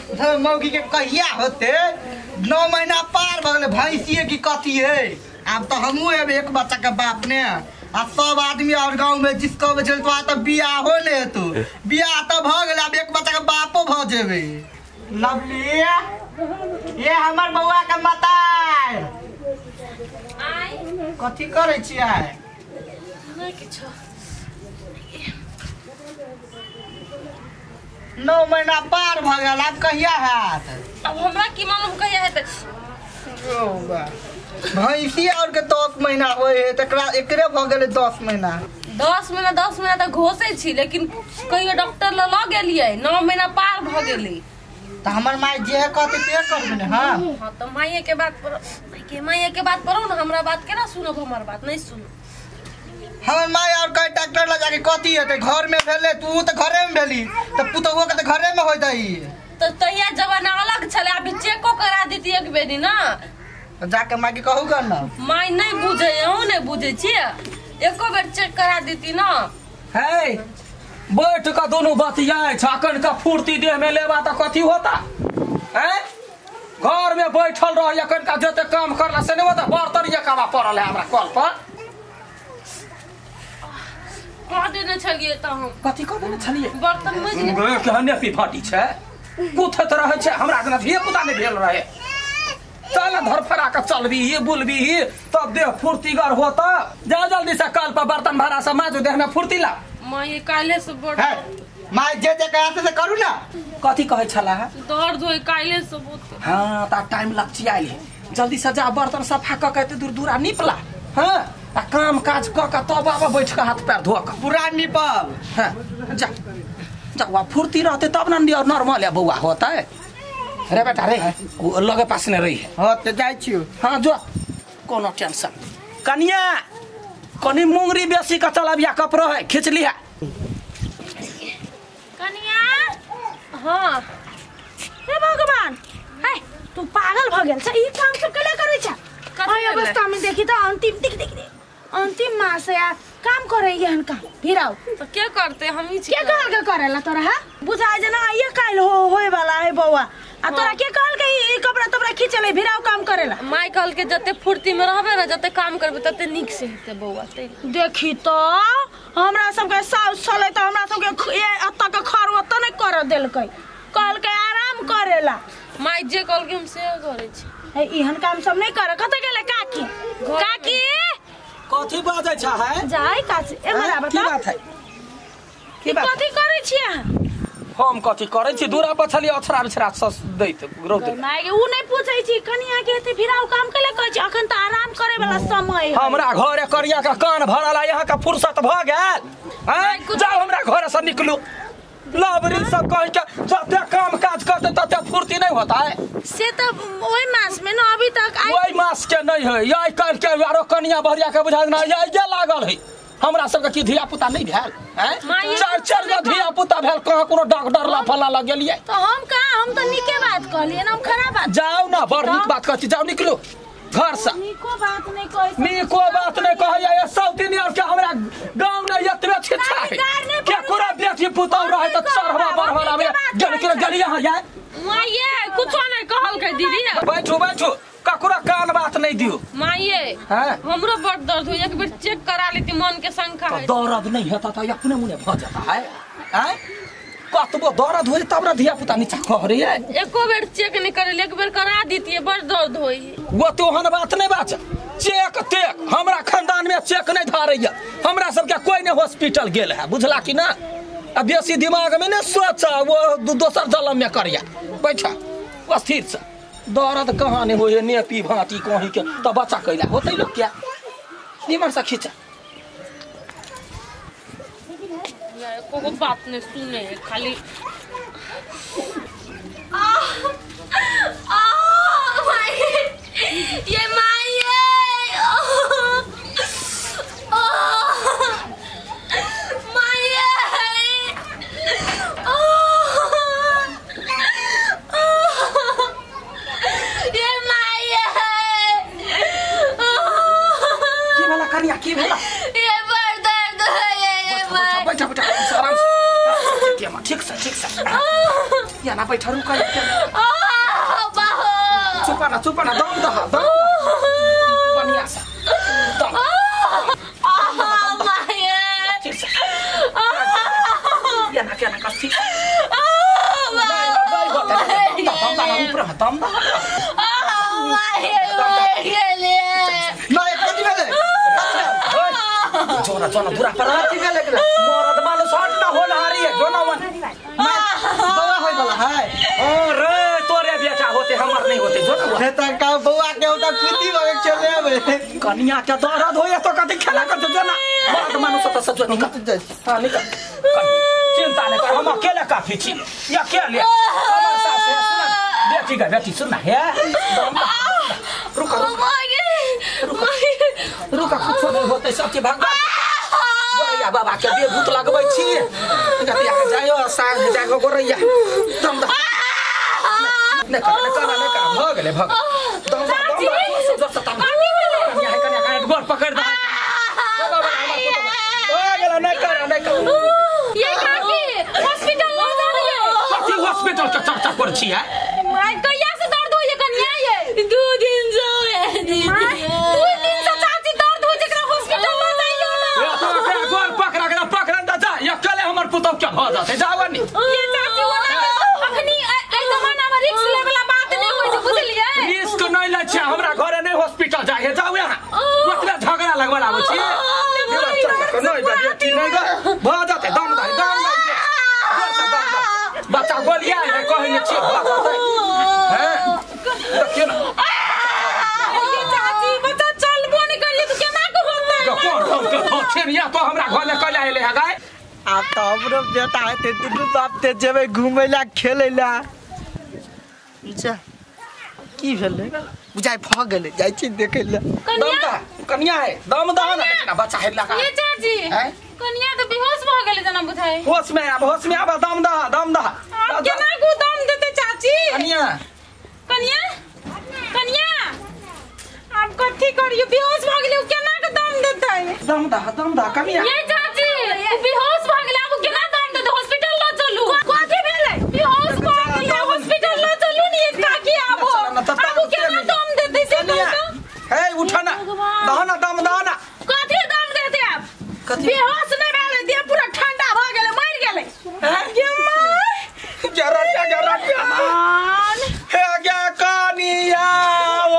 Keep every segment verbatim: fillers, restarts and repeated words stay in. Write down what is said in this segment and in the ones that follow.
मौगी के कहिया होते नौ महीना पार भगले भैंसिए की कथी है। अब तो हमू अब एक बच्चा के बाप ने आ सब आदमी और गांव में जिसको बचल तो तो बियाह हो ने तो बियाह तो भ गेल। अब एक बच्चा के बापो भ जेबे। लवली ये हमर बउआ के मतार आय कथी करे छी आय नै किछो। नौ महीना पार भ गेल अब कहिया हैत। अब हमरा की मालूम कहिया हेतै। भैंसी और के दस महीना होए है तकरा एकरे भ गेले दस महीना। दस महीना दस महीना तक घोषे छी लेकिन कहियो डॉक्टर ल ल गेलिए नौ महीना पार भ गेली। त हमर माय जे कहते से करबे ने। हां हां त माये के बात पर के माये के बात परो ना हमरा बात केना सुनब। हमर बात नहीं सुन। हमर माय और कई डॉक्टर ल जाके कथी हेते घर में भेले तू त घरे में भेली त पुतहुआ के त घरे में होई दई। तो तैया जवाना अलग छले अभी चेको करा देती एक बेरी ना जाके माय के कहू कर ना। माय नहीं बुझे हूं नहीं बुझे छी एको बेर चेक करा देती ना। हे बैठ का दोनों बतियाए छाकन का फुर्ती देह में लेबा त कथी होता हैं। घर में बैठल रह एकन का जते काम करला से नहीं होता। बर्तन ये कावा पड़ल है हमरा कल पर कह देने छलिए त हम कथी कह देने छलिए बर्तन में कहने पी फाटी छै कुथत रहे छै हमरा जना धिए पुता नहीं भेल रहे। चल धरफरा के चलबी ये बोलबी तब देह फुर्तीगर होता। जा जल्दी से कल पर बर्तन भरा से माजो देह में फुर्ती ला। माय काले से बड़ है माय जे जे कहते से करू ना। कथी कहे छला दर्द होय काले से बहुत। हां ता टाइम लग चियाली जल्दी से जा बर्तन सफा क के दूर दूर निपला। हां आ काम काज क के तब आबा बैठ के हाथ पैर धो के पूरा निपब। हां जा जा वा फुर्ती रहते तब ना नॉर्मल है बउआ होता है रे बेटा रे लगे पास ने रही हां त जाय छी। हां जो कोनो टेंशन कनिया कनी मुंगरी बेसी का चलाबिया कपड़ो है खींच लिया कनिया। हां हे भगवान हे तू पागल भ गेल छ। ई काम सब केले करे छ। आय अवस्था में देखी त अंतिम देख देख अंतिम मास या काम करे यहन काम भिराओ तो क्या करते हम ही क्या कहल के करेला तोरा है बुझाय जना ये काल हो होए वाला है बउआ आ तोरा के कहल के ई कपड़ा तपड़ा खींचले भिराओ काम करेला। माय कहल के जते फुर्ती में रहबे ना जते काम करबे तते निक से हेते बउआ। देखी तो हमरा सब के साउस चले त हमरा सब के अत्ता के खर ओत नहीं कर देलकै कहल के आराम करेला। माय जे कहल के हम से करे छी ए इहन काम सब नहीं करे कत गेले काकी काकी कथी बाजै छ है जाय काची ए हमरा बता की बात है की बात कथी करे छी हम कथी करे छी दूरा पछली अछरा बिछरा सस दैत रोते माय उ नहीं पूछै छी कनिया के एते भिराव काम केले कहै छी अखन त आराम करे वाला समय है। हमरा घरे करिया का कान भरला यहाँ का फुर्सत भ गेल हैं जाओ हमरा घर से निकलू लाबरी सब कह के जते काम काज करते तते फुर्ती नहीं होता है से त ओई मास में न अभी तक आई ओई मास के नहीं है यही कर के यारो कनिया भरिया के बुझा ना ये लागल है हमरा सब के की धिया पुता नहीं भेल हैं चार चार गो धिया पुता भेल कहां कोनो डॉक्टर ला फला लग गेलिए तो हम कहां हम तो निके बात कहलिए ना हम खराब बात जाओ ना बड़ निक बात कहती जाओ निकलो घर से निको बात नहीं कहै निको बात नहीं कहै ये सब दिन और के हमरा गांव में यतबे छिछा है के कुरा बेटी पुता रहे त चढ़वा बढ़वा में गल के गली यहां जाए माये कुछो नहीं कहल के दीदी बैठो बैठो ककरा कान बात नहीं दियो माये हैं हमरो बड़ दर्द हो एक बेर चेक करा लेती मन के शंका है। दर्द नहीं होता तो अपने मुने भ जाता है हैं कतबो दर्द होई तब रे धिया पुता नीचा कह रही है एको बेर चेक नहीं करे एक बेर करा दीती बड़ दर्द होई वो तो हन बात नहीं बात चेक तेक हमरा खानदान में चेक नहीं धारैया हमरा सब के कोई नहीं हॉस्पिटल गेल है बुझला कि ना अब बेसी दिमाग में नहीं सोच वो दोसर जलम में करिया बैठा स्थिर से दर्द कहाँ नहीं होए नेपी भांति कहीं के तो बच्चा कैला होते लोग क्या निमन से खींचा को बात नहीं सुने खाली आ, आ, माई, ये माई है आ, आ, माई है आ, आ, ये माई है की भला करिया की भला ये बड़ दर्द है ये बैठा बैठा ठीक से ठीक से ना बैठा रुका आ बाहो चुप ना चुप ना दम दह दम बढ़िया सा दम आ माये आ या ना क्या ना कसी आ बाहो दम दम ऊपर दम दम आ माये गेले ना एक कति बेले जोना जोना बुरा पर कति बेले के मरद मानो शॉट ना हो हारी है जोना वन बौआ होय वाला है अरे तोरे बेटा होते हमर नहीं होते जोना वन हे त का बौआ के होता पीती में चले आवे कन्या के दर्द होया तो कति खेला कर जोना मरद मानो सब सब निकल हां निकल चिंता नहीं कर हम अकेले काफी छी या क्या ले हमारे साथ है सुन बेटी का बेटी सुन है रुका रुका रुका कुछ नहीं होते सब के भाग या बाबा के दे भूत लगबै छी गतिया के जायो साग जागो गोरैया दम दम ने कर ने कर ने कर भ गेले भग दम दम सब सब सता कन्या है कन्या का गोर पकड़ दे बाबा हमर हो गेला ने कर ने कर ये काकी हॉस्पिटल ले जाइए कथि हॉस्पिटल के चर्चा कर छी है माय कहिया से दर्द होइए कन्या ये दो दिन से है दीदी दो दिन से चाची दर्द हो जकरा हॉस्पिटल ले जाइयो ना ये तो के गोर पकड़ा के पकड़ न जा ये कले हमर पुतौ के भ जाते जावनी ये चाची वाला अखनी ए जमाना में रिस्क ले वाला बात नहीं होय छै बुझलिए रिस्क नहीं ले छै हमरा घरे नहीं हॉस्पिटल जाए जाऊ यहां ओतबे झगड़ा लगवा लाबो छी नहीं बेटी नहीं ग भ जाते दम दम दम बच्चा गोलिया है कहने छी हैं देखियो ना ये चाची बच्चा चलबो नहीं करिए तो केना के होतै कौन कौन खेरिया तो हमरा घर ले कले आइले है गाय आप तो हमरो बेटा है ते दुनु बाप ते जेबे घुमै ला खेलै ला जा की भेलै बुझाइ भ गेलै जाइ छी देखै ला दम दा कन्या है दम दा ना बच्चा है लगा ये चाची हैं कन्या तो बेहोश भ गेलै जना बुझाइ होश में अब होश में अब दम दा दम दा आप केना को दम देते चाची कन्या कन्या कन्या आप कथी करियो बेहोश भ गेलै केना के दम देतै दम दा दम दा कन्या ये चाची बेहोश भ गेलै आप केना दम देतै हॉस्पिटल ल चलू कथी भेलै बेहोश भ गेलै हॉस्पिटल ल चलू नि काकी आबो आप केना दम देतै से हे उठा ना दहना दम दहना कथी दम देतै आप कथी बेहोश नहीं भेलै देह पूरा ठंडा भ गेलै मर गेलै ये माय जरा जरा मान हे क्या कनिया ओ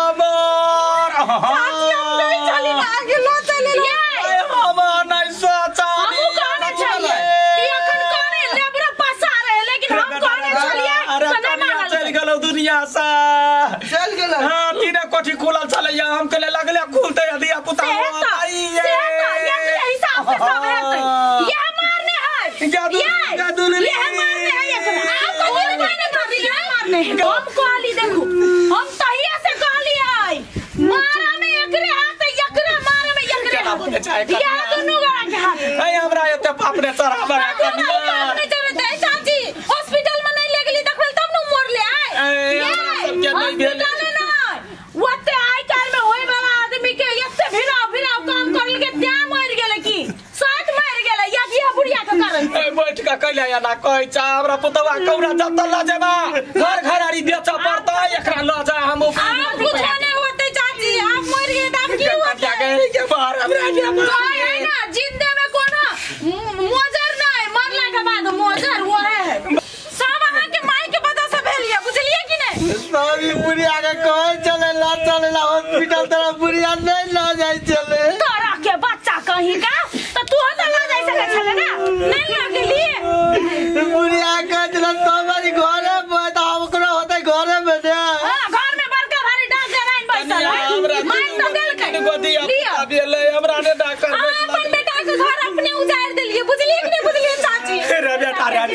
मोर चाची हम नहीं चली आगे लो चले ये हम नहीं सोचा हम कहने चलिए ये अखन कहने ले पूरा पसा रहे लेकिन हम कहने चलिए अरे तो नहीं कनिया चल मानल गेलो दुनिया से चल गेलै हां तीने कोठी खुलल चले हम कले लगले खुलते दिया पुता आई से ये हिसाब से सब हेतै ये मारने है जादू जादू ये मारने है एकरा आप कथी कहने मारने है मारने हम कहली देखो हम तहिया से कहली आई मारा में एकरे हाथ एकरे मारे में एकरे हाथ ये दोनों गोरा के हाथ ए हमरा एते बाप ने चढ़ा बड़ा कनिया नहीं चलते चाची हॉस्पिटल में नहीं ले गेली देखल तब न मोर ले आए ए सब के नहीं भेल नहीं ओते आइ काल में होय वाला आदमी के एते भिड़ा भिड़ा काम करल के त्या मर गेले की साथ मर गेले या ये बुढ़िया के कारण ए बैठ का कइले या ना कहै छ हमरा पुतवा कौरा जत ल जेबा घर घरारी बेच पड़ता एकरा ल जा हम आप कुछ नहीं होते चाची आप मर गए तब की क्या गए के बाहर हमरा के है ना जिंदे में कोनो मोजर नहीं मरला के बाद मोजर वो है सब अहाँ के माई के वजह से भेलिए बुझलिए कि नहीं सभी बुढ़िया के कहे चले ला चले ला हॉस्पिटल तेरा बुढ़िया नहीं ला जाए चले तोरा के बच्चा कहीं का तो तू तो ला जाए सके छले ना नहीं ला के लिए बुढ़िया के चला तुम्हारी घरे में तो हमकरो होते घरे में दे हां घर में बड़का भारी डाल दे रही पैसा ला मार तो देल के गोदी अब ले हमरा ने डाकर हां अपन बेटा के घर अपने उजाड़ देलिए बुझलिए कि नहीं बुझलिए चाची रे बेटा रे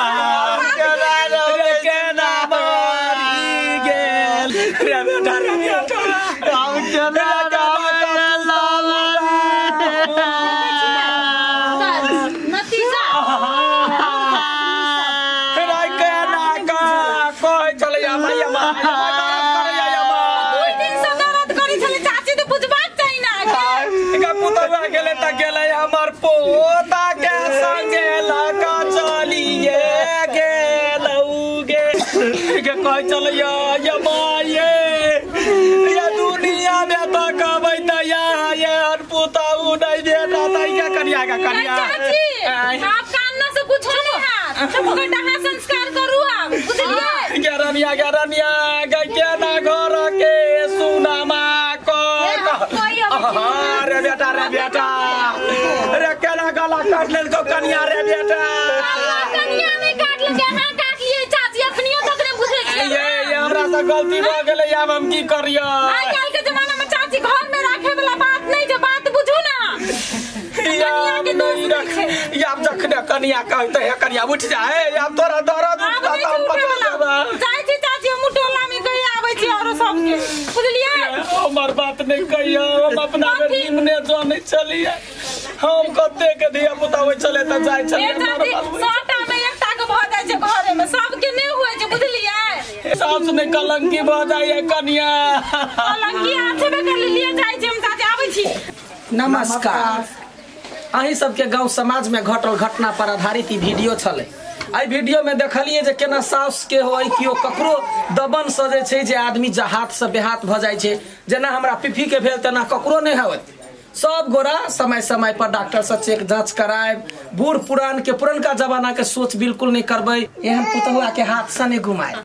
बेटा रे के ना मारी गेल रे बेटा रे बेटा हम चले नतीजा रे के ना का कोई चले या भैया कोई दिन से दर्द करी छले चाची तो बुझबाक चाहिए ना का पुतवा गेले त गेले हमर पोता के संगे लगा चलिए गेलौ के कह चलिया ये माये ये दुनिया में तो कबै त या ये अनपुता उ नहीं देता त क्या करिया का करिया आप कान से कुछ नहीं है तो डहा संस्कार करू आप बुझलिए गरनिया गरनिया के ना घर के सुनामा को अरे बेटा रे बेटा रे केना गला काट ले को कनिया रे बेटा कनिया नहीं काट ले केना काट लिए चाची अपनियो तक ने बुझे ये ये हमरा से गलती भ गेलै अब हम की करियो आइ काल के जमाना में चाची घर में रखे वाला बात नहीं जे बात बुझू ना कनिया के दोस्त ये अब जखने कनिया कहते है कनिया उठ जाए अब तोरा दर्द उठता हम पता लेबा जाय छी चाची हम टोला में कहि आबै छी और सब के बुझलिए हमर बात नहीं कहियो हम अपना बेटी ने जाने चलिए हम कते के दिया पुतावे चले त जाय चले साटा में एकटा के भ जाय छै घरे में सब के नहीं हुए छै बुझलिए सास ने कलंकी भ जाय कनिया कलंकी हाथे में कर लिए जाय छै हम चाची आबै छी नमस्कार अही सबके गांव समाज में घटल घटना पर आधारित ई वीडियो छले आई वीडियो में देखलिए जे केना सास के होय कियो ककरो दबन सजे छै जे आदमी जहात से बेहात भ जाय छै जेना हमरा पिफी के भेल तेना ककरो नहीं होत सब गोरा समय समय पर डॉक्टर से चेक जांच कराए बूढ़ पुरान के पुरनका जमाना के सोच बिल्कुल नहीं करबे एहन पुतहुआ के हाथ से नहीं घुमाए।